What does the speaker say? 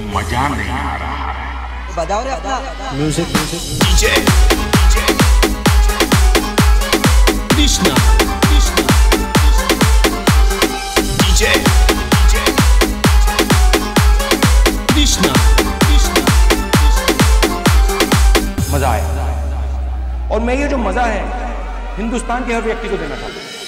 मजा नहीं आ रहा है। बजाओ रे अपना music DJ Krishna DJ Krishna मजा आया और मैं ये जो मजा है हिंदुस्तान के हर व्यक्ति को देना चाहता हूँ।